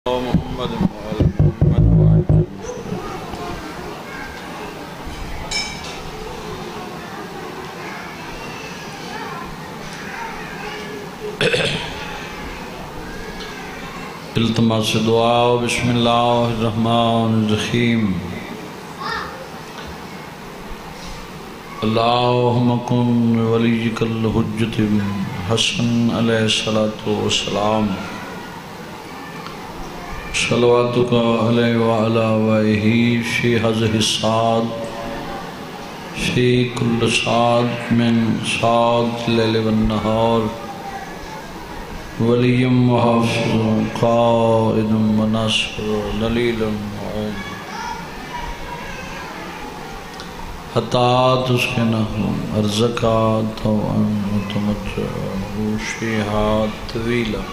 محمد وعلى محمد وعجل التماس دعا بسم اللہ الرحمن الرحیم اللہم کن ولیک الحجت حسن علیہ السلام صلواتک علیہ وعلا آلہ فی هذه الساعة فی کل ساعة من ساعات اللیل والنہار ولی محافظ قائد وناصر دلیل معین حتی تسکنہ ارزقا طوعا متمتعہ فیہا طویلا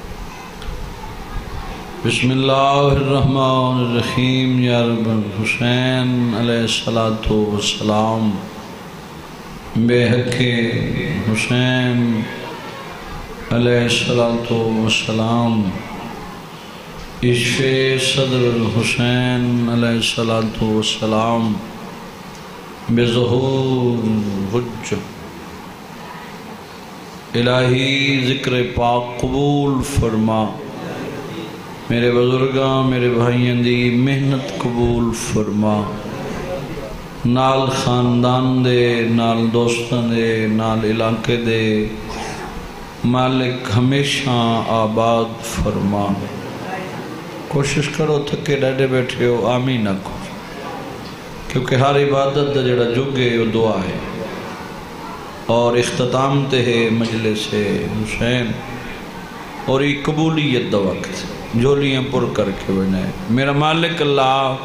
بسم اللہ الرحمن الرحیم یا رب حسین علیہ السلام بے حق حسین علیہ السلام اشفِ صدر الحسین علیہ السلام بظہور حج الہی ذکر پاک قبول فرما میرے بزرگاں میرے بھائیاں دی محنت قبول فرما نال خاندان دے نال دوستان دے نال علاقے دے مالک ہمیشہ آباد فرما کوشش کرو تھکے ڈاڈے بیٹھے ہو آمین نہ کرو کیونکہ ہر عبادت دا جڑا جگے وہ دعا ہے اور اختتام تے ہے مجلس حسین اور یہ قبولیت دا وقت جولیاں پر کر کے بنے میرا مالک اللہ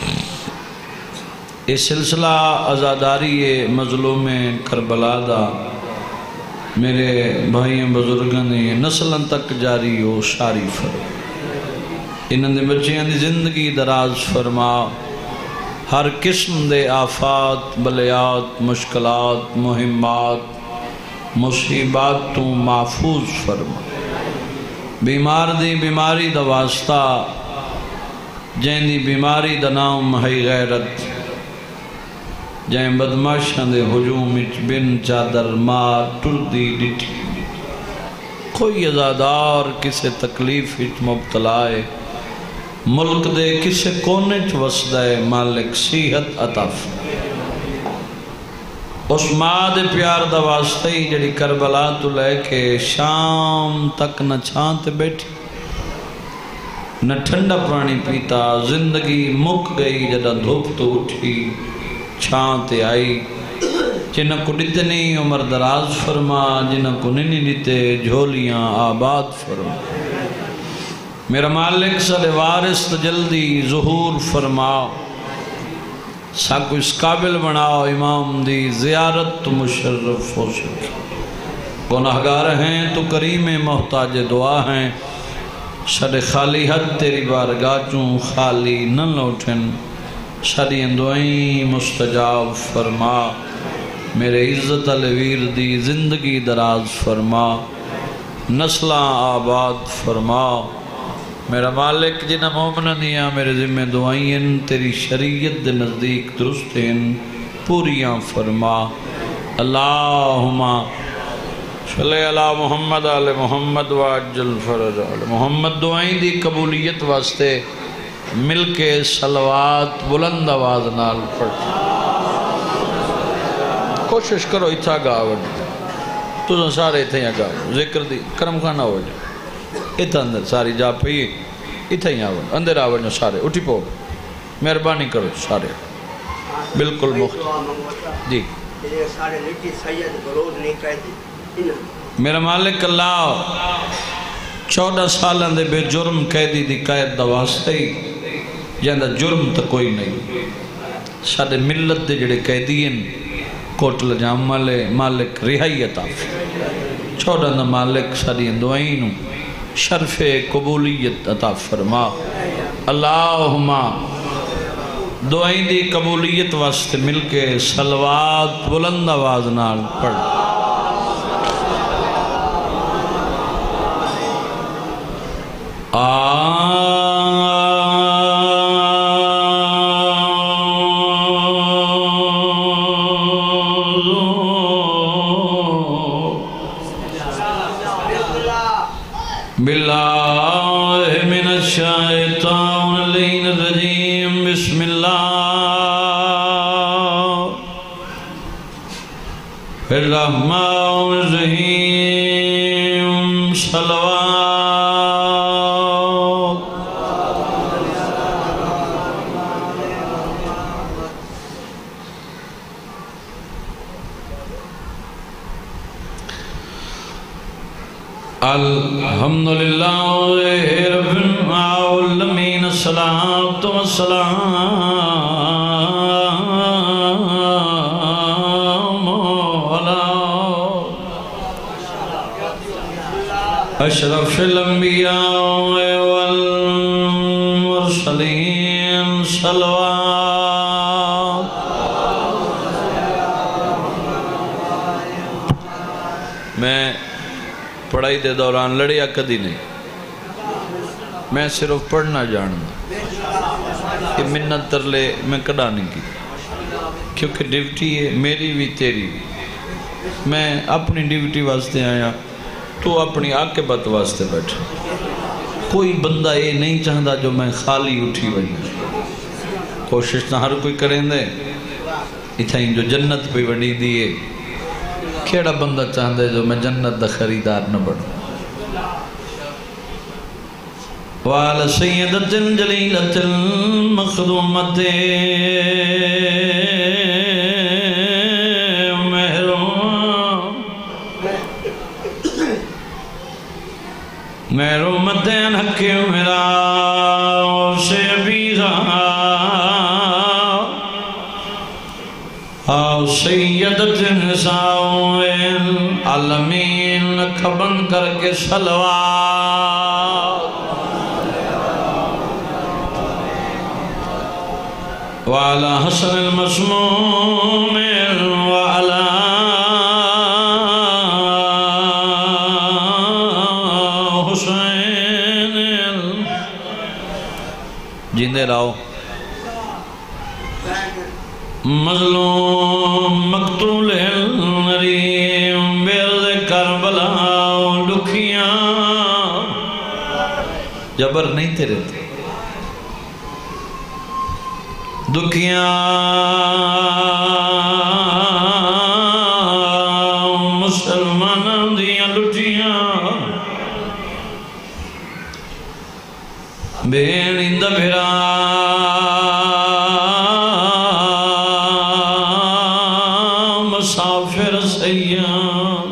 اس سلسلہ عزاداری مظلوم کربلا دا میرے بھائیاں بزرگاں نے نسلن تک جاری ہو ساری فرما انہاں دے بچیاں دی زندگی دراز فرما ہر قسم دے آفات بلیات مشکلات مہمات مصیبات تو محفوظ فرما بیمار دی بیماری دا واسطہ جین دی بیماری دا نام ہے غیرت جین بدماشاں دے ہجوم اچ بن چادر مار ٹردی ڈٹھی کوئی عزادار کسے تکلیف اچ مبتلا ہے ملک دے کسے کونے چ وسدا ہے مالک صحت عطا اس ماں دے پیار دا واسطہ ہی جڑی کربلا تو لے کے شام تک نہ چھانتے بیٹھی نہ ٹھنڈا پانی پیتا زندگی مک گئی جڑا دھوپ تو اٹھی چھانتے آئی جنہ کو ڈتنی عمر دراز فرما جنہ کو ننی ڈتے جھولیاں آباد فرما میرا مالک صلی وارث جلدی ظہور فرما ساکو اس قابل بناؤ امام دی زیارت تو مشرف ہو سکے گناہگار ہیں تو کریم محتاج دعا ہیں سڑے خالی حد تیری بارگاہ چوں خالی نہ لوٹن سڑی دعائیں مستجاب فرما میرے عزت الویر دی زندگی دراز فرما نسلاں آباد فرما میرا مالک جنہ مومنہ دیا میرے ذمہ دعائیں تیری شریعت دے نزدیک درستیں پوریاں فرما اللہم صلی اللہ محمد علی محمد وعجل فرج علی محمد دعائیں دی قبولیت واسطے مل کے صلوات بلند آواز نال پڑھ کوشش کرو اتھا گاو تو سارے اتھا گاو ذکر دی کرم خانہ ہو جائے اتھا اندر ساری جا پئی اتھا ہی آون اندر آون سارے اٹھی پو مہربانی کرو سارے بالکل مخت جی میرا مالک اللہ 14 سالان دے بے جرم قیدی دی قید دا واسطہ ہی جاندہ جرم تا کوئی نہیں سارے ملت دے جڑے قیدین کوٹل جام مالک رہائی عطا 14 دا مالک ساری دعائیں شرف قبولیت عطا فرما اللہم دعائیں دی قبولیت واسطے مل کے صلوات بلند آواز نال پڑھ آمین من الشیطان اللعین الرجیم بسم اللہ الرحمن الرحیم صلوات الحمدللہ رب العالمین الصلاۃ والسلام علی اشرف الانبیاء والمرسلین صلوات میں پڑھائی دے دوران لڑیا کدی نہیں میں صرف پڑھنا جاننا کہ منت ترلے میں کڑا نہیں کی کیونکہ ڈیوٹی ہے میری بھی تیری بھی میں اپنی ڈیوٹی واسطے آیا تو اپنی عاقبت واسطے بیٹھا کوئی بندہ یہ نہیں چاہتا جو میں خالی اٹھی وجہ کوشش نہ ہر کوئی کریں دے اتھائیں جو جنت پہ وڈی دیئے کیڑا بندہ چاہتا ہے جو میں جنت دا خریدار نہ بڑھوں وَعَلَى سَيِّدَةٍ جَلِيلَةٍ مَخْدُومَةٍ محرومتٍ حق میرا سے بیزا آو سیدت نساء العالمین کھبن کر کے صلوات وعلى حسن المسموم وعلى حسین جیندے رہو مظلوم مقتول النریم بیرد کربلا دکھیاں جبر نہیں تیرے تھے دکھیاں مسلمان دیاں لٹیاں بینند بھرا مسافر سیاں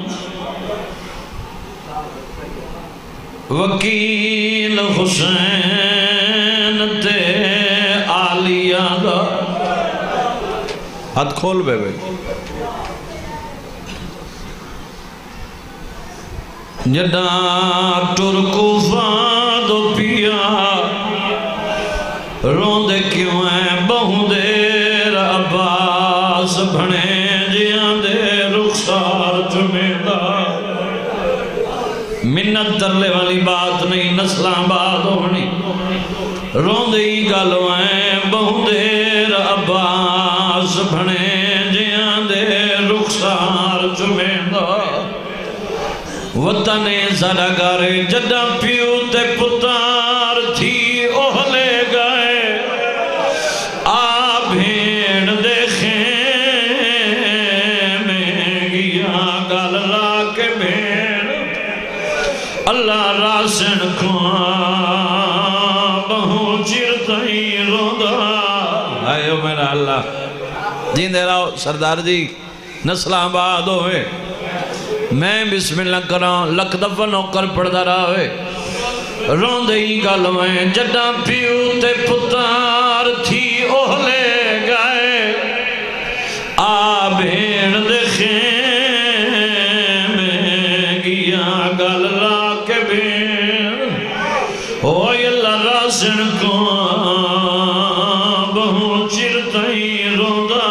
وکیل حسین تے آلیہ دا ہاتھ کھول بے جڈا ٹرکو فادو پیا روندے کیوں ہیں بہوں دیر عباس بھنے جیاں دے رخسار چمیدہ منت ترلے والی بات نہیں نسلان بات ہونی روندے ہی گالو ہیں بہوں دیر عباس بھنے جیاں دے رخسار چمیدہ وطن زرگارے جدہ پیو تے پتار تھی اوہلے گئے آ بھیڑ دیکھیں میں گیا گال لا کے بھیڑ اللہ راسن کو بہو چرتائی رودا آئیو میرا اللہ جیندے رہو سردار جی نسل آباد ہوئے میں بسم اللہ کراں لکھ دفعہ نوکر پڑھدا رہا ہوئے روندے ہی گل میں جڈا پیو تے پتار تھی اوہلے گئے آ بھیڑ دیکھیں میں گیا گل لا کے بھیڑ ہوئی اللہ راسن کو بہو چرتائی روندا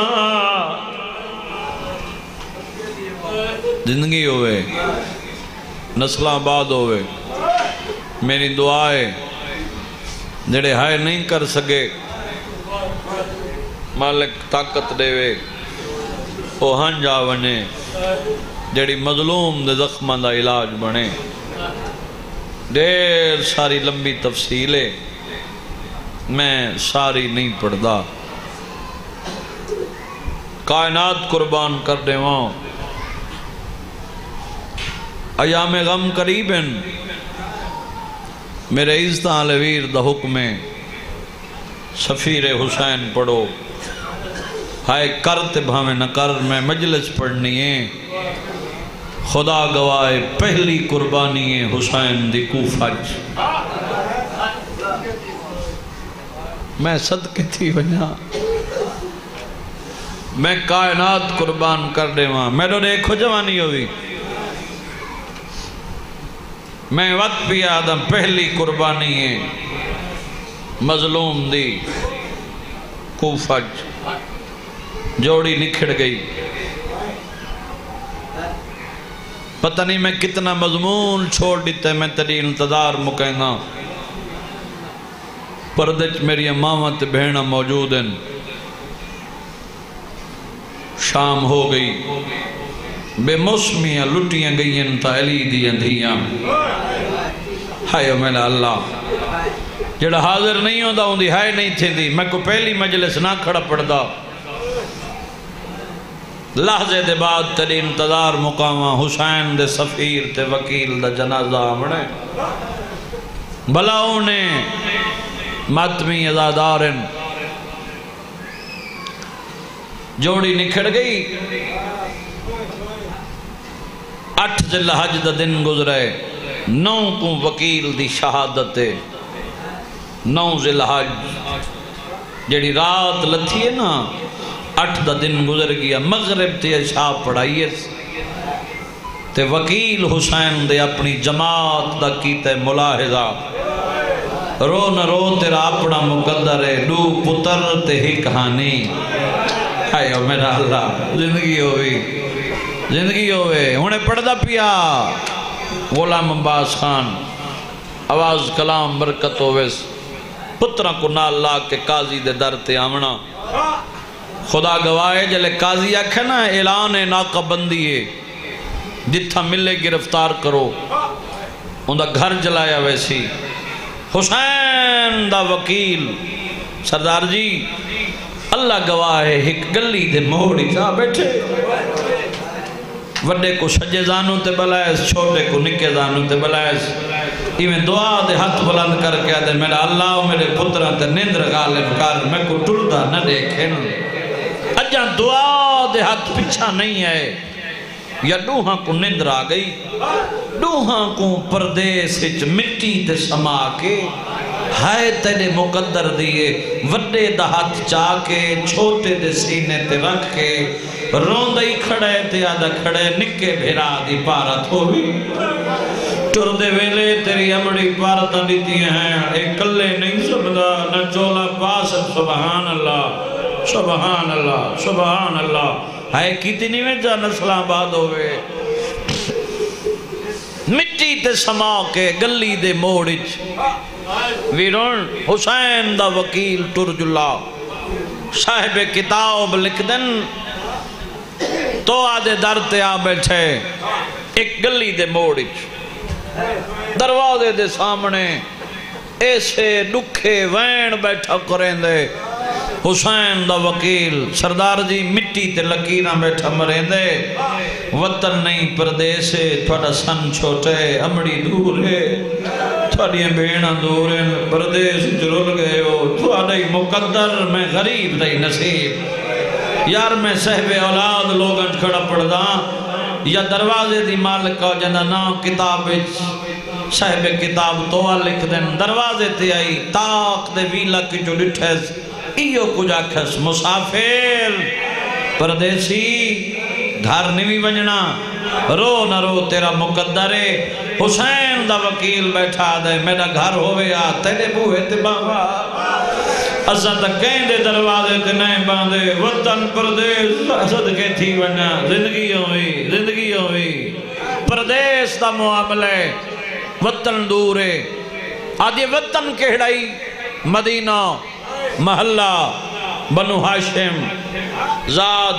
زندگی ہوئے نسل آباد ہوئے میری دعائے جڑے ہائے نہیں کر سکے مالک طاقت دے وے او ہن جا ونے جڑی مظلوم دے زخمہ دا علاج بنے ڈیر ساری لمبی تفصیل ہے، میں ساری نہیں پڑھدا، کائنات قربان کر دے وہاں ایام غم قریب ہیں، میرے عزتاں والے ویر دا حکم ہے سفیر حسین پڑھو، ہائے کر تے بھاویں نہ کر، میں مجلس پڑھنی ہے، خدا گواہ پہلی قربانی ہے حسین دی کوفہ چ، میں صدقے تھی ونجا، میں کائنات قربان کر دے وہاں، میرے دیکھو جوانی ہوئی، میں وقت بھی آدم پہلی قربانی ہے مظلوم دی کوفہ چ، جوڑی نکھڑ گئی، پتہ نہیں میں کتنا مضمون چھوڑ دیتا ہے، میں تیری انتظار مکہنا، پردچ میری امامہ تے بہنہ موجود ہیں، شام ہو گئی، بے موسمیاں لٹیاں گئی ہیں تا علی دیاں دھیاں، ہائے میرا اللہ جڑا حاضر نہیں ہوندہ ہوں دی ہائے نہیں تھی دی، میں کو پہلی مجلس نہ کھڑا پڑھدا، لحظے دے بعد تیری انتظار مقامہ، حسین دے سفیر تے وکیل دا جنازہ آمنے، بلاؤں نے ماتمی ازادارن، جوڑی نکھڑ گئی، 8 ذی الحج دا دن گزرے، 9 کو وکیل دی شہادت ہے، 9 ذی الحج جڑی رات لتھی ہے نا، 8 دا دن گزر گیا، مغرب تے عشاء پڑھائی ہے، تے وکیل حسین دے اپنی جماعت دا کیتے ملاحظہ، رو نہ رو تیرا اپنا مقدر ہے، 2 پتر تے ہی کہانی، ہائے میرا اللہ زندگی ہوئی، زندگی ہوئے، انہیں پڑھدا پیا غلام عباس خان، آواز کلام برکت ہوئیس، پترہ کو نال لا کے قاضی دے در تے آمنا، خدا گواہ جلے قاضی آکھے نا اعلان ناقہ بندی ہے، جتھا ملے گرفتار کرو، اندھا گھر جلایا ویسی، حسین دا وکیل، سردار جی اللہ گواہ ہے، ایک گلی دے موڑی جا بیٹھے، وڈے کو سجے زانوں تے بلائیس، چھوٹے کو نکے زانوں تے بلائیس، ایویں دعا دے ہاتھ بلند کر کے آدھے میرا اللہ میرے پترہ تے نندر غالب کر، میں کو ٹردہ نہ دیکھیں، اجاں دعا دے ہاتھ پچھا نہیں ہے، یا ڈوہاں کو نندر آ گئی، ڈوہاں کو پردیس وچ مٹی تے سما کے، ہائے تیرے مقدر دیئے، وڈے دا ہاتھ چاہ کے، چھوٹے دے سینے تے رکھ کے، روندہی کھڑے تے آدھا کھڑے، نکے بھیرا دی پارت ہوئی، ٹردے ویلے تیری امڑی پارتاں دیتی ہیں، ایک کلے نہیں سبدا، نہ چولا پاسد، سبحان اللہ، سبحان اللہ، سبحان اللہ، ہائے کتنی میں جا نسل آباد ہوئے، مٹی تے سما کے گلی دے موڑچ، ویرون حسین دا وکیل ترج اللہ صاحب کتاب لکھ دن، تو آدھے در تے آ بیٹھے، ایک گلی دے موڑچ، دروازے دے سامنے ایسے دکھے وین بیٹھا کریں دے، حسین دا وکیل، سردار جی مٹی تے لکیرہ بیٹھا مریں دے، وطن نہیں پردیس ہے، تھوڑا سن چھوٹے، امڑی دور ہے، تھوڑی بیڑاں دور ہیں، پردیس جرل گئے ہو، تھوڑی مقدر میں غریب رہی نصیب، یار میں صحب اولاد لوگن کھڑا پڑھ دا، یا دروازے دی مالک کا جنہ نام کتاب صاحب کتاب توہ لکھ دیں، دروازے تے آئی تاک دے ویلہ کی جو ڈٹھیس، ایو کچھ آکھس مسافر پردیسی گھر نوی ونجنا، رو نہ رو تیرا مقدر ہے، حسین دا وکیل بیٹھا دے، میرا گھر ہوئے آ تیرے بوئے تے بابا، اسا تک کہیں دے دروازے تے نہیں باندے، وطن پردیس صدقے تھی ونجا، زندگی ہوئی، زندگی ہوئی، پردیس دا معاملے، وطن دورے، آدھے وطن کہڑائی، مدینہ، محلہ، بنو ہاشم، زاد،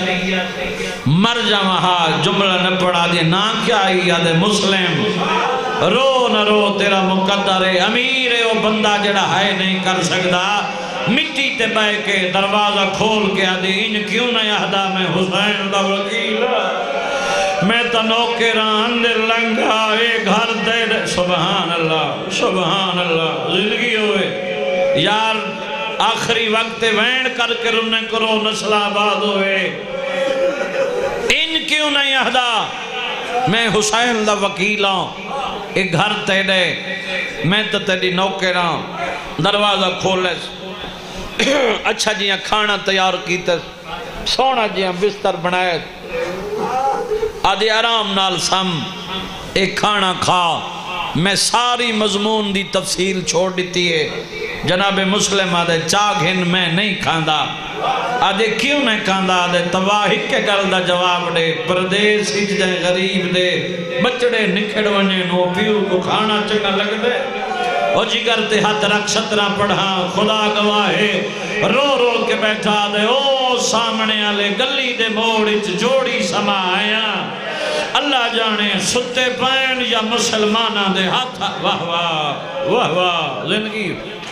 سید، مرجع وہاں، جملہ نہ پڑھا دے، نا کیا آئی، آدھے مسلم، رو نہ رو تیرا مقدر ہے امیر ہے وہ بندہ جڑا ہے نہیں کر سکتا مٹی تے بے کے دروازہ کھول کے آدھی ان کیوں نہ یہدا میں حسین دا وکیل میں تنوکران دے لنگا اے گھر دے سبحان اللہ زندگی ہوئے یار آخری وقت وین کر کے رنے کرو نسل آباد ہوئے ان کیوں نہ یہدا میں حسین دا وکیلاں ایک گھر تیرے میں تو تیری نوکراں دروازہ کھولے اچھا جیاں کھانا تیار کیتے سونا جیاں بستر بنائے آدھی آرام نال سم ایک کھانا کھا میں ساری مضمون دی تفصیل چھوڑ دیتی ہے جناب مسلم آدھے چاگھن میں نہیں کھاندا آدھے کیوں نہیں کھاندا آدھے تواہی کے گل دا جواب دے پردیس ہج جائے غریب دے بچڑے نکھڑ ونجے نو پیو کو کھانا چنگا لگ دے او جگر تے ہاتھ رکھ سترہ پڑھا خدا گواہے رو رو کے بیٹھا دے او سامنے آلے گلی دے موڑچ جوڑی سما آیا اللہ جانے ستے پین یا مسلمانہ دے ہاتھ واہ واہ زندگی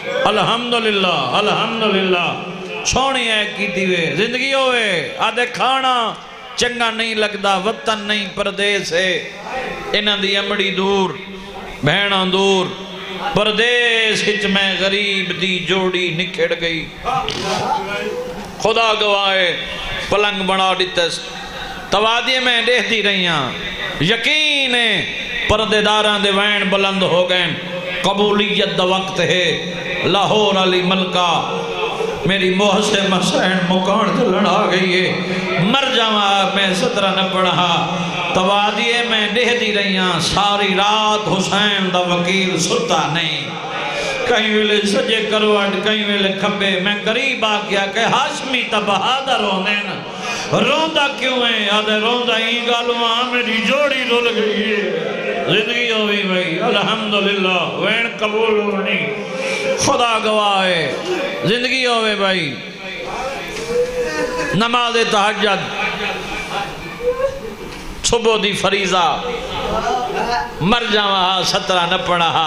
الحمدللہ سونی ہے کی دیوے زندگی ہوئے آدھے کھانا چنگا نہیں لگدا وطن نہیں پردیس ہے انہاں دی امڑی دور بہناں دور پردیس ہچ میں غریب دی جوڑی نکھڑ گئی خدا گواہے پلنگ بنا دیتس توادی میں دیکھ دی رہیاں یقین ہے پردے داراں دے وین بلند ہو گئے قبولیت دا وقت ہے لاہور علی ملکہ میری محسن حسین مکان دلن آ گئی ہے مر جاواں میں سترہ نہ پڑھا توادیے میں دیکھ دی رہیاں ساری رات حسین دا وکیل ستا نہیں کہیں ویلے سجے کروٹ کہیں ویلے کھبے میں قریب آ گیا کہ ہاشمی تا بہادر ہونے نا روندہ کیوں ہے آدھے روندہ ہی گالواں میری جوڑی رول گئی ہے زندگی ہوئی بھئی الحمدللہ وین قبول ہونی خدا گواہ ہے زندگی ہوئے بھائی نماز تہجد صبح دی فریضہ مر جاواں سترہ نہ پڑھا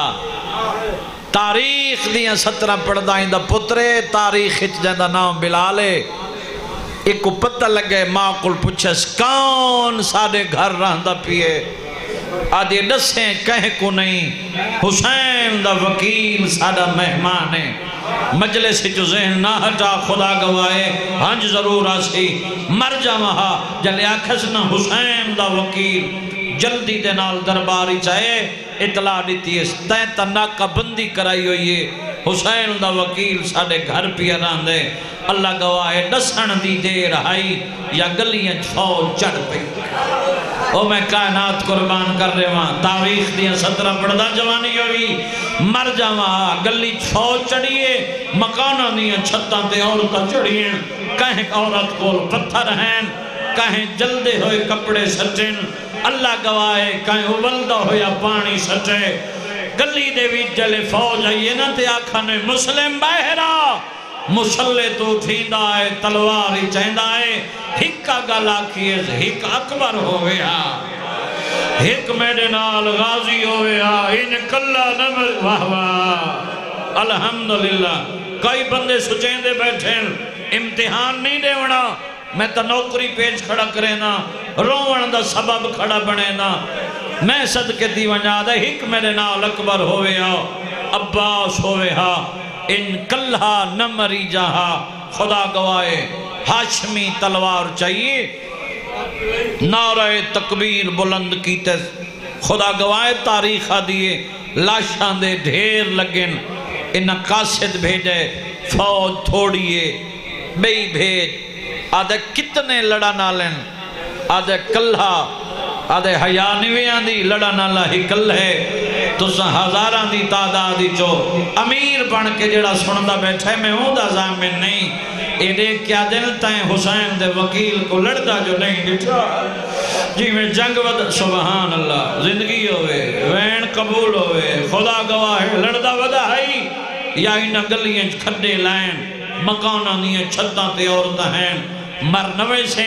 تاریخ دیاں سترہ پڑھدا ہی دا پترے تاریخ اچ جاندہ نام بلالے ایک کو پتہ لگے ماں کل پوچھس کون سارے گھر رہندہ پیے آدھے دسیں کہیں کو نہیں حسین دا وکیل سادہ مہمان ہے مجلس جو ذہن نہ ہٹا خدا گوائے ہنج ضرور آسی مر جاواں جلے آکھس نہ حسین دا وکیل جلدی دے نال درباری چاہے اطلاع دیتی ہے تیتا ناکہ بندی کرائی ہوئی ہے حسین دا وکیل ساڑے گھر پیا راندے اللہ گواہ دسن دی دیر آئی یا گلیاں فوج چڑھ پئی او میں کائنات قربان کر رہے وہاں تاریخ دیا 17 پڑھدا جوانی ہوئی مر جاواں گلی فوج چڑھیے مکانہ دیا چھتاں تے عورتاں چڑھیے کہیں عورت کو پتھر ہیں کہیں جلدے ہوئے کپڑے سچن اللہ گواہ کہیں ابلدہ ہویا پانی سچے گلی دے بھی جلے فوج آئیے نا تے آکھانے مسلم بہرہ مسلح تو تھیندہ ہے تلواری چہندہ ہے ہکا گلا کیے ہک اکبر ہو گیا ہک میرے نال غازی ہو گیا ان کلہ نمر واہ واہ الحمدللہ کئی بندے سچیں دے بیٹھیں امتحان نہیں دے وڑا میں تا نوکری پیج کھڑا کرے نا روان دا سبب کھڑا بنے نا میں صدقے دی ونجا دے ہک میرے نال اکبر ہوئے عباس ہوئے ان کلہ نمری جہاں خدا گوائے ہاشمی تلوار چاہیے نعرہ تکبیر بلند کیتے خدا گوائے تاریخہ دیئے لاشاں دے ڈھیر لگن ان قاصد بھیجے فوج تھوڑیے بئی بھیج آدھے کتنے لڑا نالن آدھے کلہ آدھے حیانویاں دی لڑا نالا ہی کل ہے تو ہزاراں دی تعدادی جو امیر بن کے جڑا سنندہ بیٹھے میں ہوں دا زامن نہیں ایڈے کیا دل تائیں حسین دے وکیل کو لڑدا جو نہیں ڈٹھا جی میں جنگ ود سبحان اللہ زندگی ہوئے وین قبول ہوئے خدا گواہ لڑدا ودا ہے یا انہ گلیاں کھڈے لائن مکانہ دیئے چھتاں تے عورتہ ہیں مر نوے سے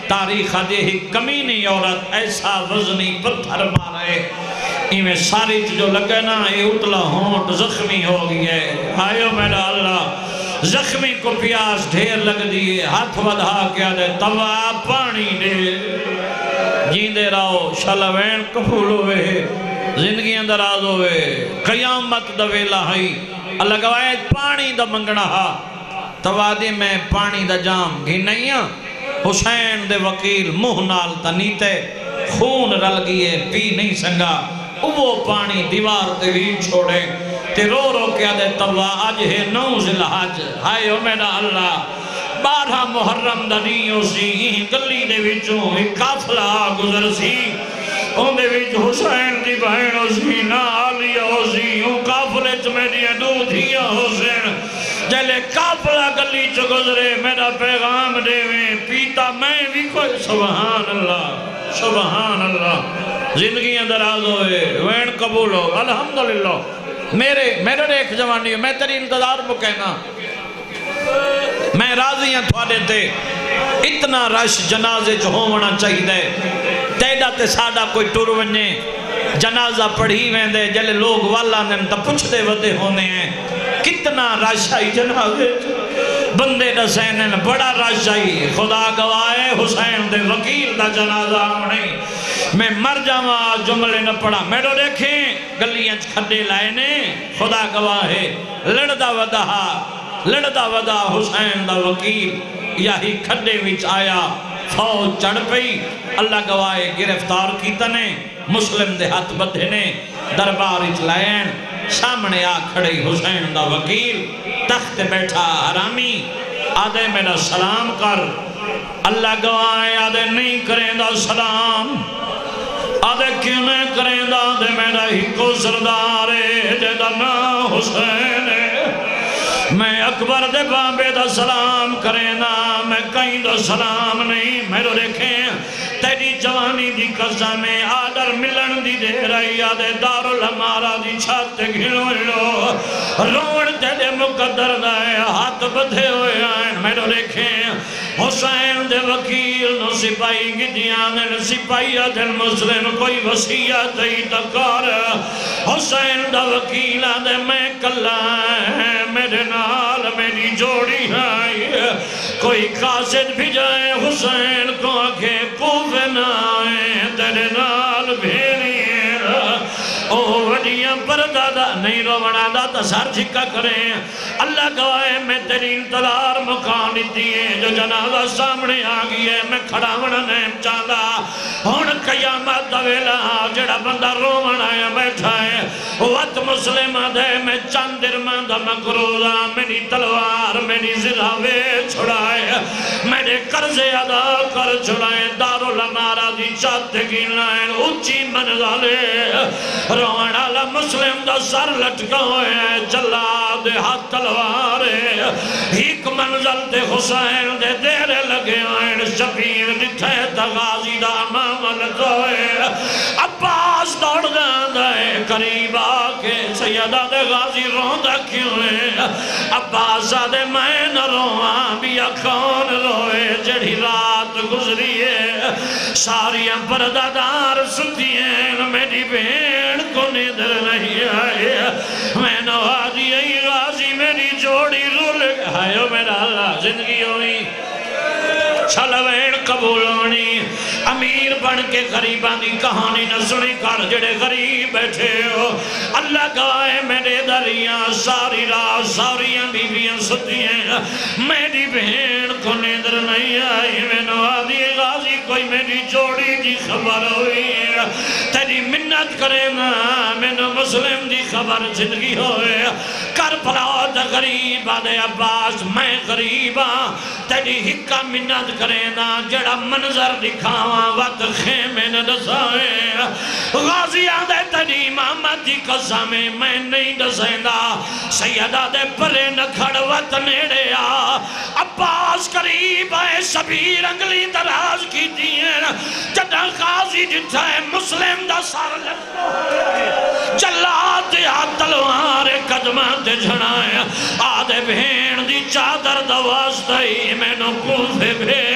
تاریخ دے ہی کمینی عورت ایسا وزنی پتھر مارے ایمیں ساری جو لگے نا یہ اتلا ہونٹ زخمی ہو گئی ہے آئیو میرا اللہ زخمی کو پیاس ڈھیر لگ دیئے ہاتھ ودھا کیا دے توا پانی دے جیندے رہو شلوین قبول ہوئے زندگی اندر آز ہوئے قیامت دویلہ ہائی اللہ گوائے پانی دا منگنا ہا توادی میں پانی دا جام گھی نہیں حسین دے وکیل منہ نال تنیتے خون رل گئے پی نہیں سنگا وہ پانی دیوار تے بھی چھوڑے تے رو رو کیا دے توا آج ہے 9 ذی الحج ہائے او میرا اللہ 12 محرم دا نہیں سی گلی دے وچوں ایک قافلہ گزر سی اون دے وچ حسین دی بہن سی نا عالیہ سی اون قافلے چ میری دو دھیاں حسین جلے قافلہ گلی چ گزرے میرا پیغام دے میں پیتا میں بھی کوئی سبحان اللہ زندگی اندر آز ہوئے وین قبول ہو الحمدللہ میرے ایک جوانی ہے میں تیری انتظار کو کہنا میں راضی ہیں تھوڑے تے اتنا رش جنازے جو ہونا چاہی دے تیڑا تے ساڑا کوئی ٹور ونجے جنازہ پڑھی ویندے جلے لوگ والا نن تا پچھ دے ودے ہونے ہیں کتنا رش آئی جنازے بندے دسینن بڑا رش آئی خدا گواہے حسین دے وکیل دا جنازہ آمنی میں مر جاواں جملے نہ پڑا میڈو دیکھیں گلیاں کھڈے لائے نے خدا گواہے لڑدا ودا حسین دا وکیل یہی کھڈے وچ آیا فوج چڑھ پئی اللہ گواہے گرفتار کیتا نے مسلم دے ہاتھ بدھے نے دربار وچ لائن سامنے آ کھڑی حسین دا وکیل تخت بیٹھا حرامی آدھے میرا سلام کر اللہ گواہے آدھے نہیں کریں دا سلام آدھے کیوں نہیں کریں دا آدھے میرا ہی کو سردارے جیدہ نا حسین میں اکبر دے بابے دا سلام کریں نا میں کہیں دا سلام نہیں میرے دیکھیں تیری جوانی دی قصہ میں آدر ملن دی دے رہی آدھے دارالعمارہ دی چھات گھلو روڑ تیرے مقدر دائے ہاتھ بدھے ہوئے آئیں میرے دیکھیں حسین دے وکیل نو سپائی گدیاں نے سپائی دل مسلم کوئی وسیعت ہی تکار حسین دا وکیل آدھے میں کلا میرے نال میری جوڑی آئی کوئی قاصد بھی جائے حسین کو آگے کوفے نہ آئے تیرے نال بھیری او وڈیاں پر دادا نہیں رونا دادا سار جھکا کریں اللہ گواہے میں تیری انتظار مکان دیئے جو جنازہ سامنے آگئی ہے میں کھڑا ہونا نہیں چاہتا ہون قیامت دویلا جڑا بندہ رونا ہے بیٹھا ہے وقت مسلم دے میں چند درمان دا مقروضہ میری تلوار میری زراوے چھڑائے میرے قرضے ادا کر چھڑائے دارالعمارہ دی چاہتے کی لائن اچھی منزالے رونا لا مسلم دا سر لٹکا ہوئے ہیں جلا دے ہاتھ تلوارے ایک منزل دے حسین دے دیرے لگے ہوئے شبیر دٹھے تا غازی دا امام لگوئے عباس دوڑ جاندہ ہے قریب آکے سیدہ دے غازی روندہ کیوں ہے عباس دے میں نہ رواں بیا کون روئے جڑی رات گزری ہے ساریاں پردادار ستی ہیں میری بین کو ندر نہیں آئے میں نوازی ای غازی میری جوڑی رول گئے میرا اللہ زندگی ہوئی چھلوین قبول ہونی امیر بن کے غریبان دی کہانی نہ سنی کر جڑے غریب بیٹھے ہو اللہ گائے میرے دریاں ساری رات ساریاں بیویاں ستی ہیں میری بہن کو نیدر نہیں آئی میں نوازی غازی کوئی میری جوڑی دی خبر ہوئی تیری منت کرے نا میں نو مسلم دی خبر زندگی ہوئے کربلا دا غریب آدھے عباس میں غریبا تیری حکا منت کرے نا جڑا منظر دکھاواں وقت خیمے نہ دسائے غازی آدھے تیری امامت دی قسم میں نہیں دسیندہ سیدہ دے پرے نہ کھڑوت نیڑے آ عباس قریب آئے شبیر انگلی دراز کی دیئے جدہ غازی جتھا ہے مسلم دا سار لگتا ہے جلات دیا تلوار قدمات جھڑائے آدھے بھین دی چادر دواز دائی میں نو کوفے بھیڑ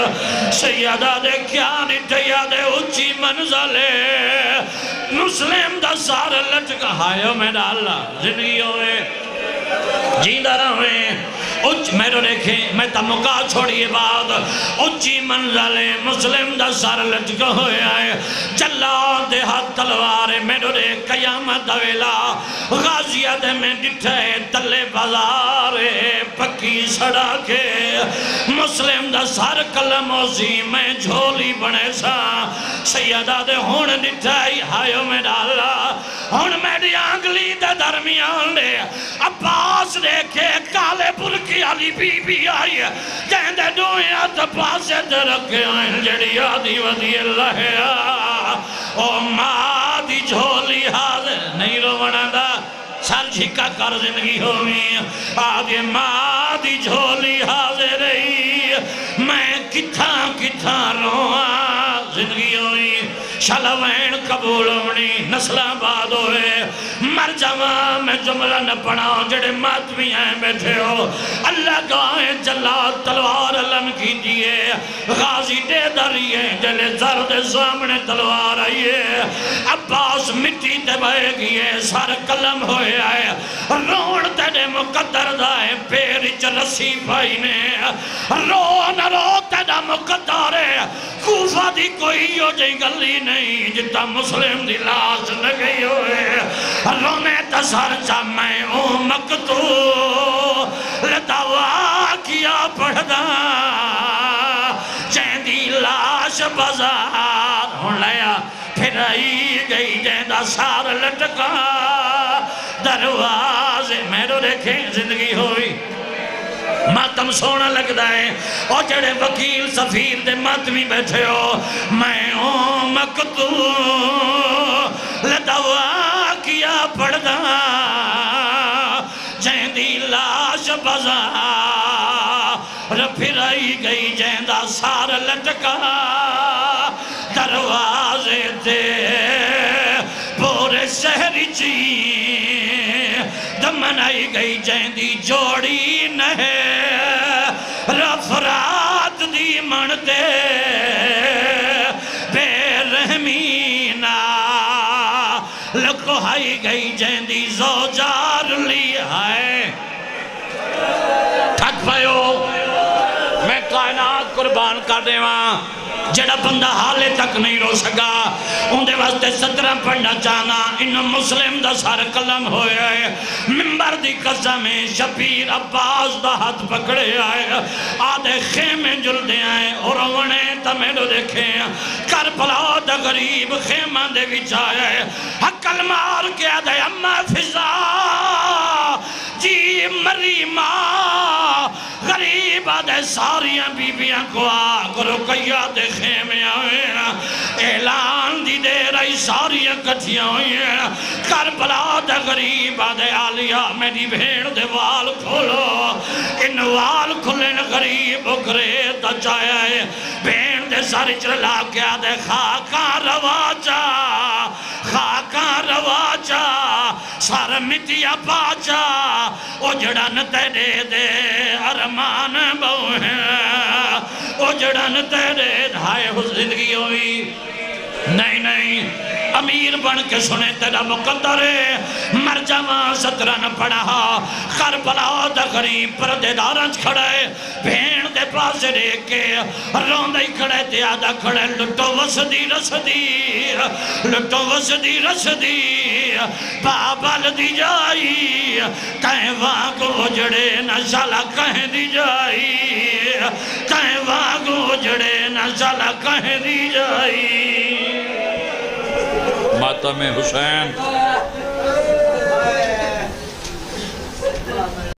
سیدہ دے کیا نٹھیا دے اچھی منزلے مسلم دا سار لٹکا ہائیو میرا اللہ زندگی ہوئے جیندہ رہے اچھ میرے دیکھیں میں تا مکا چھوڑیے بعد اچھی منزلے مسلم دا سر لٹکا ہوئے آئے جلال دے ہاتھ تلوارے میرے دیکھ قیامت دویلا غازیت میں ڈٹھے تلے بازارے پکی سڑا کے مسلم دا سر کلم اوزی میں جھولی بنے سا سیدہ دے ہون ڈٹھائی ہائیو میں ڈالا ہون میری آنگلی دے درمیان لے عباس دیکھے کالے پرکی علی بی بی آئی جہندے دویا تپاسے دے رکھے آئیں جڑی آدھی ودی اللہ او ماں دی جھولی حاضر نہیں رو بنا دا سر جھکا کر زندگی ہوئی آدھی ماں دی جھولی حاضر رہی میں کتھاں رواں زندگی ہوئی شلوین قبول ہونی نسلہ باد ہوئے مر جوان میں جملہ نہ پڑھاؤں جڑے ماتوی ہیں بیٹھے ہو اللہ گاہیں جلال تلوار علم کیجئے غازی دے دریئے جلے زرد سامنے تلوار آئیے عباس مٹی تے بھائے گئے سار قلم ہوئے آئے رون تیرے مقدر دائے پیرچ رسی بھائی نے رو نہ رو تیرے مقدر کوفہ دی کوئی ہو جائے گلی نہیں جتا مسلم دی لاش نہ گئی ہوئے رونے تسار چا میں مکتو لدوا کیا پڑھدا جین دی لاش بازار ہون لیا پھر آئی گئی جین دا سار لٹکا دروازے میرے دیکھیں زندگی ہوئی ماتم سونا لگ دائے اور جڑے وکیل سفیر دے ماتمی بیٹھے ہو میں مکتو لدوا کیا پڑھدا جین دی لاش بازار پھر آئی گئی جین دا سار لٹکا دروازے تے پورے شہری چی دمن آئی گئی جین دی جوڑی نہ رفرات دی منتے بے رحمینہ لکو آئی گئی جین دی زوجار لی ہے تھک پہو میں کائنات قربان کر دے وہاں جڑا بندہ حالے تک نہیں رو سکا ان دے واسطے 17 پڑھنا چاہنا ان مسلم دا سار قلم ہوئے آئے ممبر دی قسم شبیر عباس دا ہاتھ پکڑے آئے آدھے خیمے جلدے آئے اور اونے تمیلو دیکھیں کربلا دا غریب خیمہ دے وچ آئے حقل مار کے آدھے اممہ فضا جی مری ماں غریب آدھے ساریاں بیبیاں کو آکرو کیا دے خیمے آئے اعلان دی دے رہی ساریاں کٹھیاں ہوئی کربلا دے غریب آدھے آلیا میری بھیڑ دے وال کھولو ان وال کھلن غریب اکرے دا چاہے بھیڑ دے ساری چرلا کے آدھے خاکاں رواجا سار مٹیا پاچا اجڑن تیرے دے ارمان بہن اجڑن تیرے دھائے ہو زندگی ہوئی نہیں امیر بن کے سنے تیرا مقدر ہے مر جوان 17 نہ پڑھا کربلا دا غریب پردے دارنچ کھڑے بھین دے پاسے دیکھ کے روندے کھڑے تے آدھا کھڑے لٹو وسدی رسدی بابل دی جائی کہیں واگو جڑے نہ شالا کہیں دی جائی کہیں واگو جڑے نہ شالا کہیں دی جائی ماتم حسین